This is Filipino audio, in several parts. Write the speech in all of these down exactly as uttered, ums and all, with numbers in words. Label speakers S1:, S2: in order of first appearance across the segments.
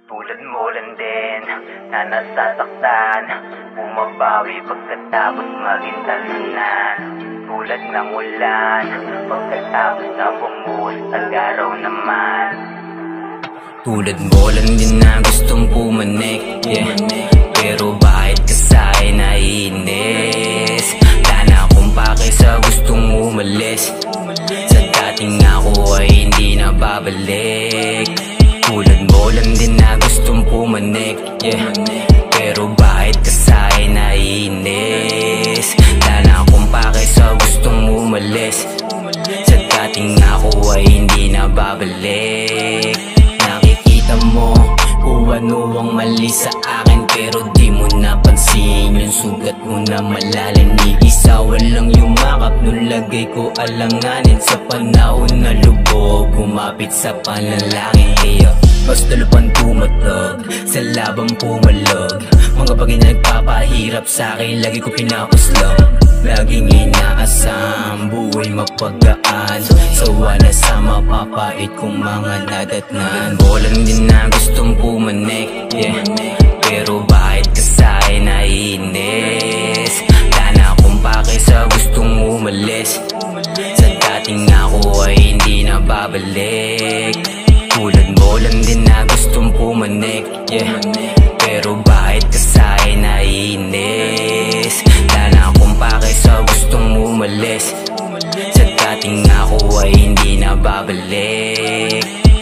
S1: Tulad mo lang din na nasasaktan, bumabawi pagkatapos maging talunan. Tulad ng ulan, pagkatapos na bumuhosag-araw naman. Tulad mo lang din na gustong pumanik, yeah. Pero bakit ka sa'kin naiinis? Wala na akong pake sa gustong umalis. Sa dating ako ay hindi na babalik. Tulad mo lang din na gustong pumanik, yeah. Pero bakit ka sa'kin naiinis? Wala na akong pake sa gustong umalis. Sa dating ako ay hindi na babalik. Nakikita mo kung ano ang mali sa akin, pero di mo napansin yung sugat mo na malalim. Ni isa walang yumakap nung lagay ko alanganin. Sa panahon na lubog, kumapit sa panlalangin. Kaya basta lupan tumatag, sa labang pumalag. Mga bagay na nagpapahirap sa'kin, lagi ko pinakuslang. Laging inaasam, buhay mapagaan. Sawa na sa mapapait kong mga nadatnan. Bolang din na gustong pumanik, yeah. Pero bakit ka sa'kin naiinis? Wala na akong pake sa gustong umalis. Sa dating ako ay hindi na babalik. Tulad mo lang din na gustong pumanik, yeah. Pero bakit ka sa'kin naiinis? Wala na akong pake sa gustong umalis. Sa dating ako ay hindi na babalik.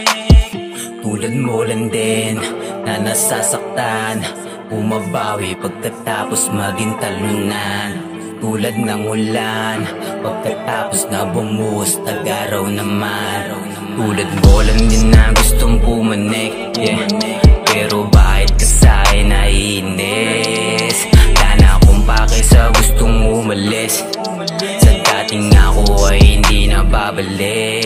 S1: Tulad mo lang din na nasasaktan, bumabawi pagkatapos maging talunan. Tulad ng ulan, pagkatapos na bumuhos tag-araw naman. Tulad mo lang din na gustong pumanik, yeah. Pero bakit ka sa'kin naiinis? Wala na akong pake sa gustong umalis. Sa dating ako ay hindi na babalik.